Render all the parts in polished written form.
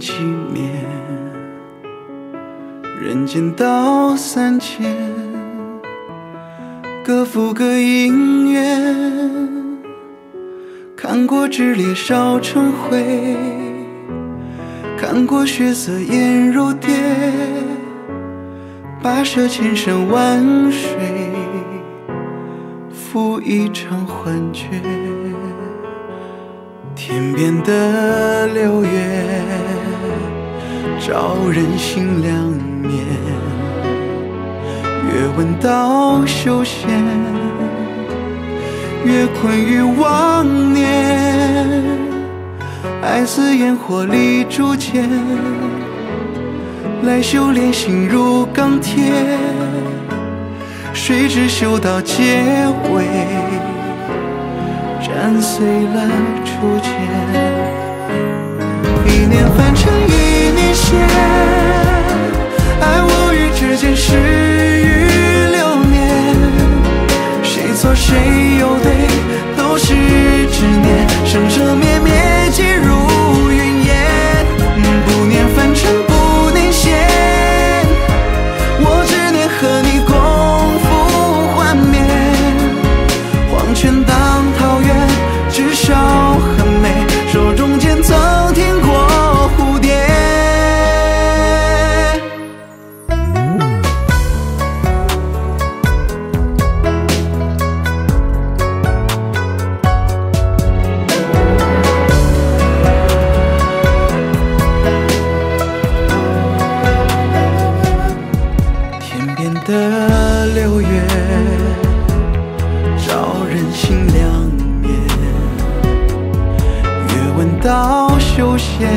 寂灭，人间道三千，各付各因缘。看过炽烈烧成灰，看过血色颜如蝶，跋涉千山万水，赴一场幻觉。天边的六月，照人心两面，越闻道休闲，越困于妄念。爱似烟火里铸剑，来修炼心如钢铁，谁知修到结尾，斩碎了初见。一念凡尘一念仙，爱无语之间事与流年。谁错谁又对，都是执念，生生灭灭皆如云烟。不念凡尘不念仙，我只念和你共赴幻灭。黄泉当桃源，至少很美，手中剑曾听过蝴蝶。天边的六月，照人心两面，越闻道休闲，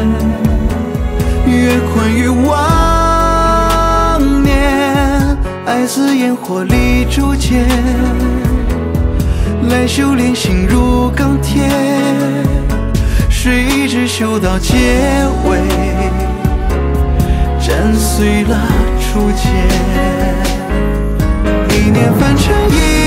越困于妄念。爱似烟火里铸剑，来修炼心如钢铁，谁知修到结尾，斩碎了初见。一念凡尘一